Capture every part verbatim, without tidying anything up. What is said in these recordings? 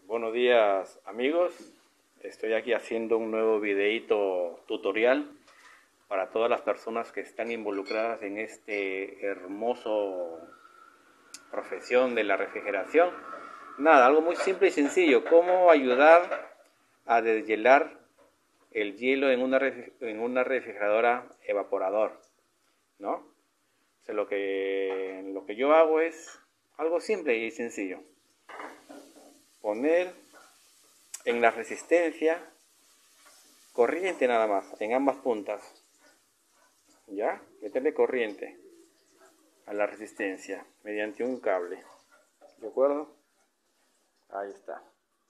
Buenos días amigos, estoy aquí haciendo un nuevo videito tutorial para todas las personas que están involucradas en este hermoso profesión de la refrigeración. Nada, algo muy simple y sencillo, cómo ayudar a deshielar el hielo en una, en una refrigeradora evaporador, ¿no? O sea, lo que, lo que yo hago es algo simple y sencillo. Poner en la resistencia corriente nada más, en ambas puntas. ¿Ya? Meterle corriente a la resistencia mediante un cable. ¿De acuerdo? Ahí está.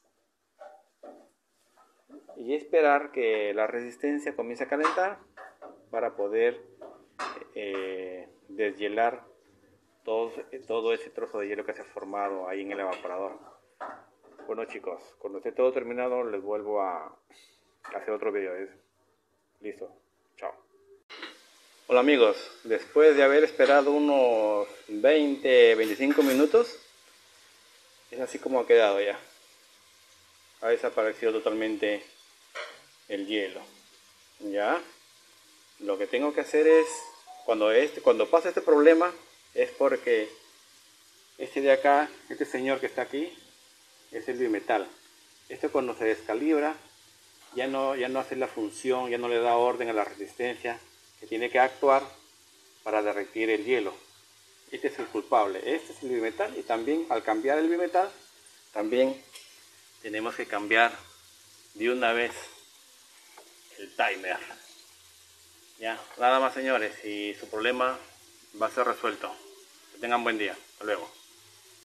Y esperar que la resistencia comience a calentar para poder eh, deshielar todo, todo ese trozo de hielo que se ha formado ahí en el evaporador. Bueno chicos, cuando esté todo terminado les vuelvo a hacer otro video. Listo, chao. Hola amigos, después de haber esperado unos veinte a veinticinco minutos, es así como ha quedado ya. Ha desaparecido totalmente el hielo. Ya, lo que tengo que hacer es, cuando, este, cuando pasa este problema, es porque este de acá, este señor que está aquí, es el bimetal. Esto cuando se descalibra ya no, ya no hace la función, ya no le da orden a la resistencia que tiene que actuar para derretir el hielo. Este es el culpable, este es el bimetal, y también al cambiar el bimetal también tenemos que cambiar de una vez el timer. Ya, nada más señores, y su problema va a ser resuelto. Que tengan buen día, hasta luego.